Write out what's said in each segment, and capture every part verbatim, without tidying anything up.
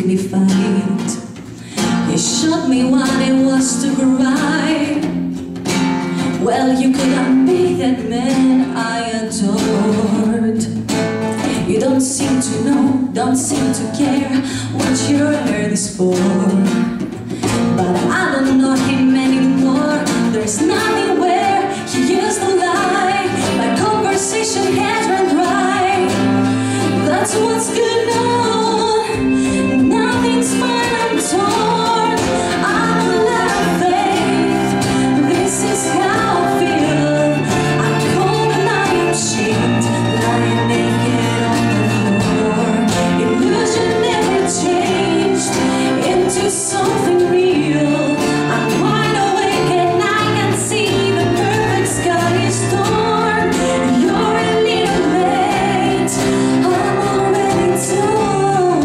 dignified. He showed me what it was to cry. Well, you couldn't be that man I adored. You don't seem to know, don't seem to care what your heart is for. But I don't know him anymore. There's nothing where he used to lie. My conversation has run dry. That's what's going on. Nothing's fine, I'm torn. I'm out of faith. This is how I feel. I'm cold and I am shamed, lying naked on the floor. Illusion never changed into something real. I'm wide awake and I can see the perfect sky is torn. You're a little late. I'm already torn.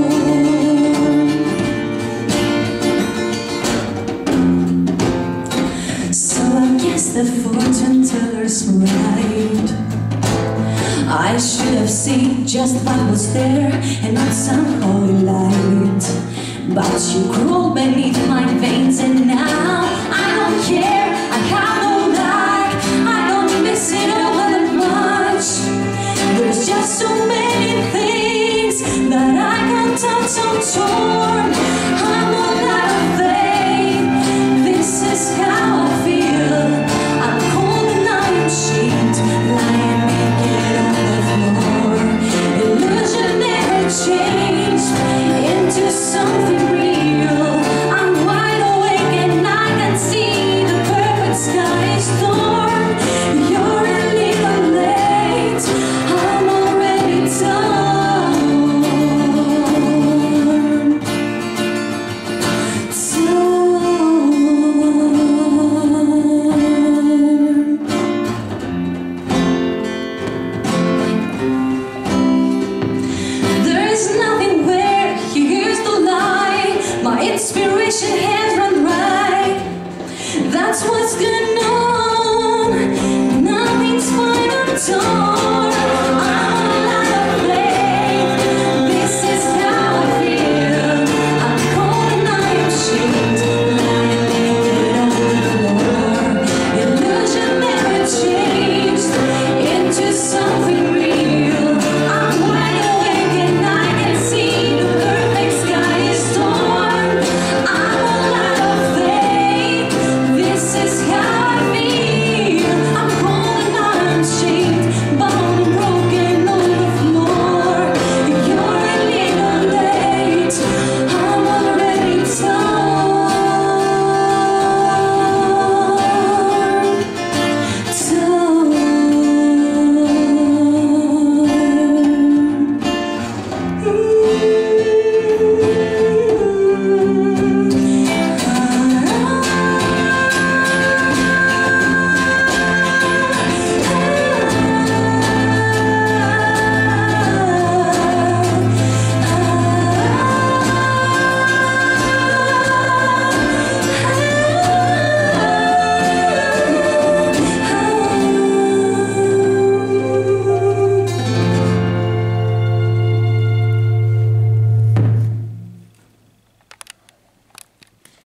So I guess the fortune teller's right. I should have seen just what was there and not some holy light. But you crawl beneath my veins and now I don't care, I have no like, I don't miss it all that much. There's just so many things that I can't touch, I'm torn. I'm all out of faith, this is how I feel. I'm cold and I am shamed, lying naked on the floor. Illusion never changed into something real. I'm wide awake and I can see the perfect sky is torn. You're a little late, I'm already torn. Torn. There is nothing where he used to lie. My inspiration has run dry. That's what's gonna